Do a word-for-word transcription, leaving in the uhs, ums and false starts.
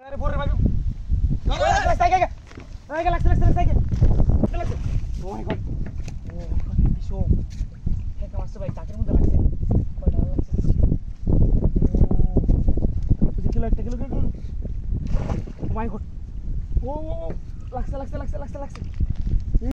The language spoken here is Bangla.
আরে পরে ভাই সাইকেল সাইকেল লাগছে লাগছে সাইকেল লাগছে ও মাই গড ও বিশো হে কামাচ্ছে ভাই চাকের মধ্যে লাগছে কয়টা লাগছে ও তুই কিলো একটা kilo kilo oh my god ও লাগছে লাগছে লাগছে লাগছে লাগছে